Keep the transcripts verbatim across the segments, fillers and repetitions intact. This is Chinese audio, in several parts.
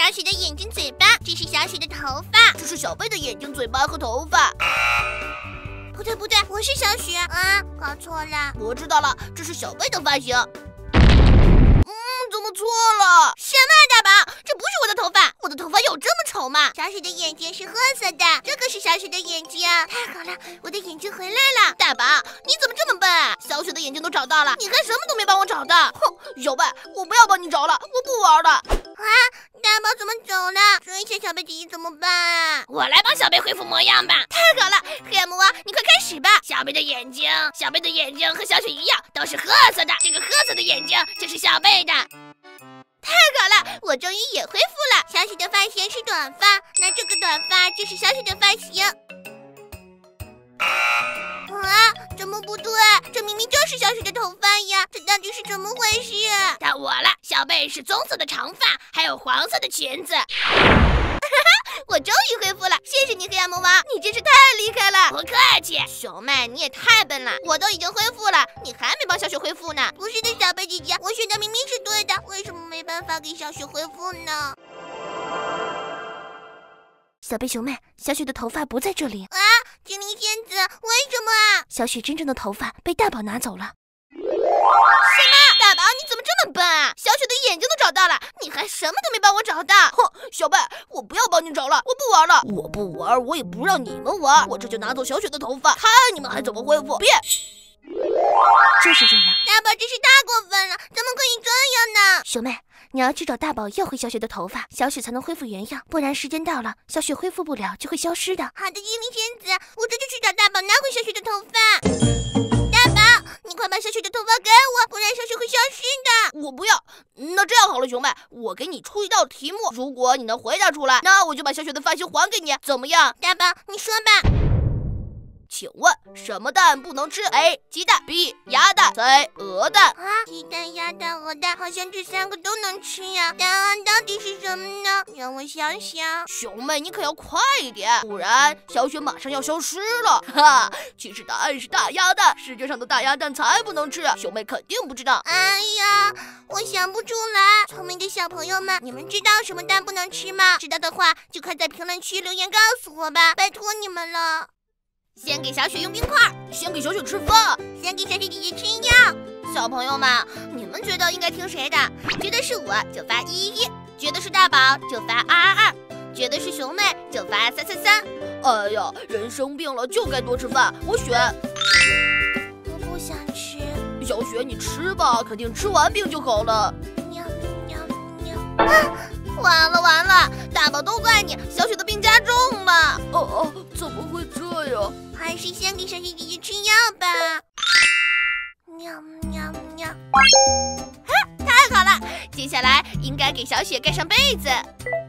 小雪的眼睛、嘴巴，这是小雪的头发， 这是小贝的眼睛、嘴巴和头发。 不对不对，我是小雪啊，搞错了。 我知道了，这是小贝的发型。嗯，怎么错了？ 什么啊，大宝，这不是我的头发，我的头发有这么丑吗？小雪的眼睛是褐色的，这个是小雪的眼睛。太好了，我的眼睛回来了。 大宝，你怎么这么笨啊？小雪的眼睛都找到了，你还什么都没帮我找到。哼，小贝，我不要帮你找了，我不玩了。 啊，大宝怎么走了？这一下小贝姐姐怎么办啊？ 我来帮小贝恢复模样吧。 太好了，黑暗魔王，你快开始吧。 小贝的眼睛，小贝的眼睛和小雪一样，都是褐色的。这个褐色的眼睛就是小贝的。 太好了，我终于也恢复了。小雪的发型是短发，那这个短发就是小雪的发型。啊，怎么不对？这明明就是小雪的头发呀！这到底是怎么回事？ 到我了，小贝是棕色的长发，还有黄色的裙子。 我终于恢复了，谢谢你，黑暗魔王，你真是太厉害了。 不客气。 小妹，你也太笨了，我都已经恢复了，你还没帮小雪恢复呢。不是的，小贝姐姐，我选的明明是对的，为什么没办法给小雪恢复呢？ 小贝熊妹，小雪的头发不在这里啊！精灵仙子，为什么啊？ 小雪真正的头发被大宝拿走了。 什么？大宝，你怎么这么笨啊？小雪的眼睛都找到了，你还什么都没帮我找到？ 哼，小贝，我不要帮你找了，我不玩了。我不玩，我也不让你们玩，我这就拿走小雪的头发，看你们还怎么恢复。别！ 就是这样， 大宝真是太过分了，怎么可以这样呢？ 熊妹，你要去找大宝要回小雪的头发，小雪才能恢复原样，不然时间到了，小雪恢复不了就会消失的。 好的，精灵仙子，我这就去找大宝拿回小雪的头发。大宝，你快把小雪的头发给我，不然小雪会消失的。 我不要。那这样好了，熊妹，我给你出一道题目，如果你能回答出来，那我就把小雪的发型还给你，怎么样？ 大宝，你说吧。 请问什么蛋不能吃 ？A. 鸡蛋 B. 鸭蛋 C. 鹅蛋啊，鸡蛋、鸭蛋、鹅蛋，好像这三个都能吃呀。答案到底是什么呢？让我想想。 熊妹，你可要快一点，不然小雪马上要消失了。哈，其实答案是大鸭蛋，世界上的大鸭蛋才不能吃，熊妹肯定不知道。 哎呀，我想不出来。聪明的小朋友们，你们知道什么蛋不能吃吗？知道的话，就快在评论区留言告诉我吧，拜托你们了。先给小雪用冰块， 先给小雪吃饭， 先给小雪姐姐吃药。小朋友们，你们觉得应该听谁的？觉得是我就发一一，觉得是大宝就发二二二，觉得是熊妹就发三三三。 哎呀，人生病了就该多吃饭，我选。 我不想吃。 小雪，你吃吧，肯定吃完病就好了。 喵喵喵！啊，完了完了，大宝都怪你，小雪的病加重了。 哦哦，怎么会这样？ 还是先给小雪姐姐吃药吧。喵喵喵！啊，太好了！接下来应该给小雪盖上被子。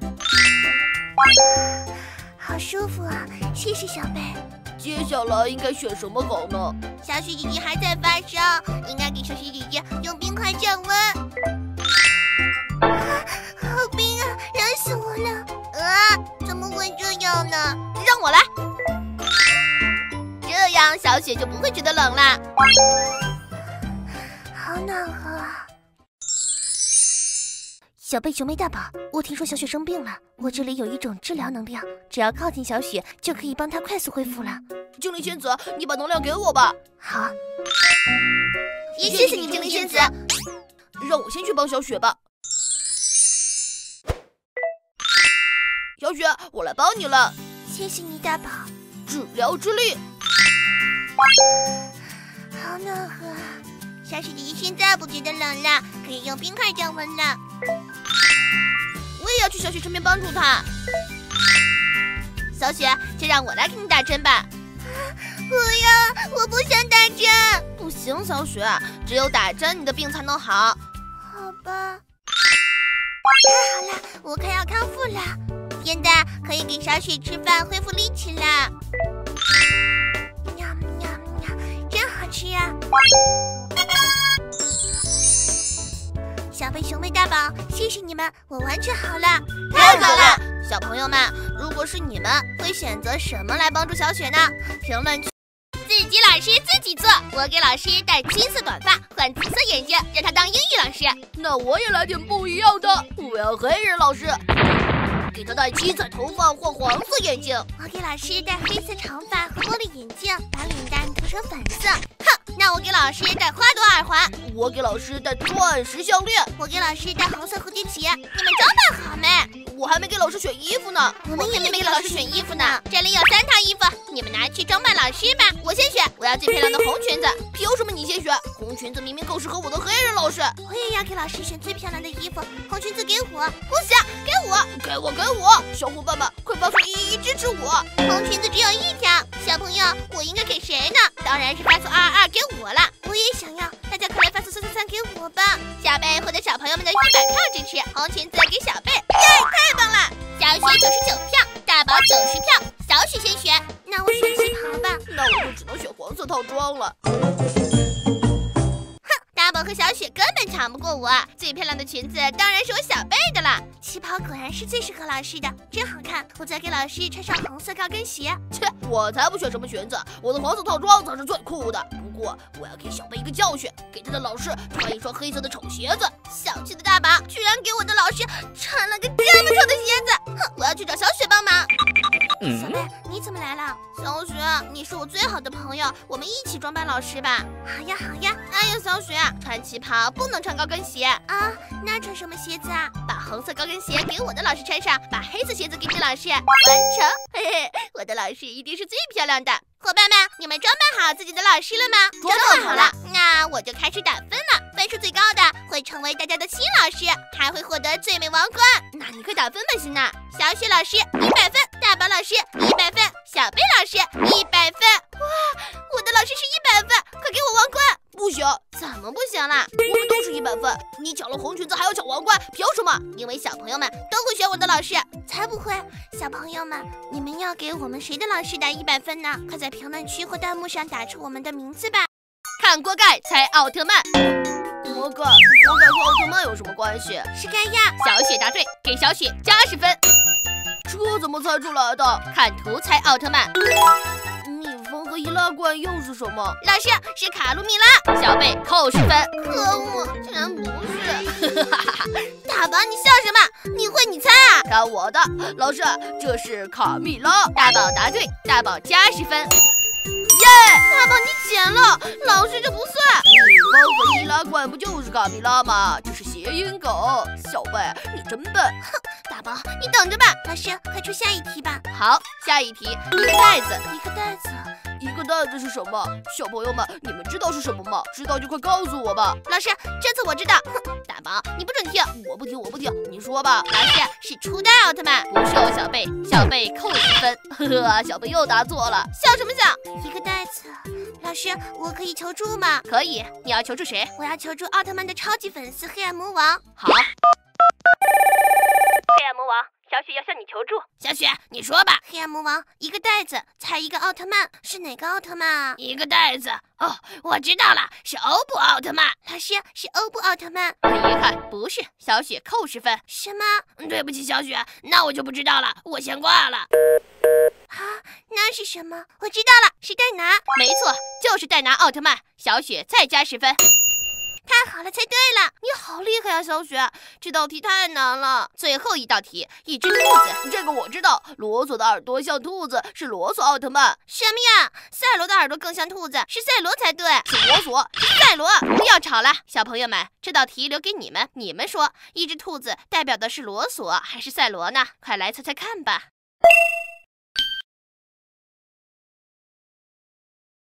好舒服啊，谢谢小贝。 接下来应该选什么好呢？ 小雪姐姐还在发烧，应该给小雪姐姐用冰块降温。啊，好冰啊，热死我了！啊，怎么会这样呢？让我来。这样小雪就不会觉得冷了。好暖和啊！ 小贝、熊妹、大宝，我听说小雪生病了，我这里有一种治疗能量，只要靠近小雪，就可以帮她快速恢复了。 精灵仙子，你把能量给我吧。 好， 也谢谢你，精灵仙子。 让我先去帮小雪吧。小雪，我来帮你了。 谢谢你，大宝。 治疗之力。 好暖和啊！小雪姐姐现在不觉得冷了，可以用冰块降温了。 我也要去小雪身边帮助她。 小雪，就让我来给你打针吧。不要，我不想打针。 不行，小雪，只有打针你的病才能好。 好吧。太好了，我快要康复了，现在可以给小雪吃饭恢复力气了。喵喵喵，真好吃呀！小贝、熊妹、大宝，谢谢你们，我完全好了。 太好了！ 小朋友们，如果是你们，会选择什么来帮助小雪呢？评论区自己老师自己做。我给老师戴金色短发，换紫色眼镜，让他当英语老师。 那我也来点不一样的，我要黑人老师，给他戴七彩头发，换黄色眼镜。 我给老师戴黑色长发和玻璃眼镜，把脸蛋涂成粉色。哼，那我给老师戴花朵耳环。 我给老师戴钻石项链。 我给老师戴红色蝴蝶结。你们装扮好没？ 我还没给老师选衣服呢。 我们也没给老师选衣服呢。这里有三套衣服，你们拿去装扮老师吧。我先选，我要最漂亮的红裙子。 凭什么你先选？红裙子明明更适合我的黑人老师。 我也要给老师选最漂亮的衣服，红裙子给我。 不行，给我，给我，给我！小伙伴们，快发送一一支持我！ 红裙子只有一条，小朋友，我应该给谁呢？当然是发送二二二给我了。我也想要，大家快来发送三三三给我吧。小贝获得小朋友们的一百票支持，红裙子给小贝，耶，太棒了！小雪九十九票，大宝九十票，小雪先选。那我选旗袍吧。 那我就只能选黄色套装了。 大宝和小雪根本抢不过我，最漂亮的裙子当然是我小贝的了。旗袍果然是最适合老师的，真好看。我再给老师穿上红色高跟鞋。 切，我才不选什么裙子，我的黄色套装才是最酷的。不过我要给小贝一个教训，给他的老师穿一双黑色的丑鞋子。 小气的大宝居然给我的老师穿了个这么丑的鞋子，哼！我要去找小雪帮忙。嗯、小贝，你怎么来了？小雪，你是我最好的朋友，我们一起装扮老师吧。好呀，好呀。哎呀，小雪，穿旗袍不能穿高跟鞋啊，那穿什么鞋子啊？把红色高跟鞋给我的老师穿上，把黑色鞋子给你老师。完成，嘿嘿，我的老师一定是最漂亮的。伙伴们，你们装扮好自己的老师了吗？ 装扮好了， 那我就开始打分了。分数最高的会成为大家的新老师，还会获得最美王冠。那你快打分吧，辛娜。小雪老师一百分，大宝老师一百分，小贝老师一百分。哇，我的老师是一百分，快给我王冠！ 不行， 怎么不行啦？ 我们都是一百分，你抢了红裙子还要抢王冠，凭什么？ 因为小朋友们都会选我的老师。才不会！小朋友们，你们要给我们谁的老师打一百分呢？快在评论区或弹幕上打出我们的名字吧。 看锅盖猜奥特曼。锅盖，锅盖和奥特曼有什么关系？ 是盖亚。 小雪答对，给小雪加十分。这怎么猜出来的？ 看图猜奥特曼。 蜜蜂和易拉罐又是什么？ 老师是卡路米拉。 小贝扣十分。 可恶，竟然不是！大宝，你笑什么？你会你猜啊？ 看我的，老师，这是卡蜜拉。 大宝答对，大宝加十分。耶！大宝你捡了，老师这不算。 蜜蜂和易拉罐不就是卡蜜拉吗？这是谐音梗。小贝，你真笨。 哼，大宝你等着吧。老师，快出下一题吧。 好，下一题，一个袋子， 一个袋子。 一个袋子是什么？小朋友们，你们知道是什么吗？知道就快告诉我吧。 老师，这次我知道。哼，大宝，你不准听， 我不听，我不听，你说吧。 老师是初代奥特曼， 不是哦，小贝，小贝扣十分。呵呵，小贝又答错了， 笑什么笑？一个袋子。老师，我可以求助吗？ 可以，你要求助谁？ 我要求助奥特曼的超级粉丝黑暗魔王。 好。 黑暗魔王，小雪要向你求助。 小雪，你说吧。黑暗魔王，一个袋子，猜一个奥特曼，是哪个奥特曼啊？ 一个袋子。哦，我知道了，是欧布奥特曼。 老师，是欧布奥特曼。 很遗憾，不是。小雪扣十分。 什么？ 对不起，小雪，那我就不知道了，我先挂了。 啊，那是什么？我知道了，是戴拿。 没错，就是戴拿奥特曼。小雪再加十分。 太好了，猜对了！ 你好厉害啊，小雪！这道题太难了。最后一道题，一只兔子，这个我知道。罗索的耳朵像兔子，是罗索奥特曼。 什么呀？赛罗的耳朵更像兔子，是赛罗才对。 是罗索， 是赛罗。 不要吵了，小朋友们，这道题留给你们，你们说，一只兔子代表的是罗索还是赛罗呢？快来猜猜看吧。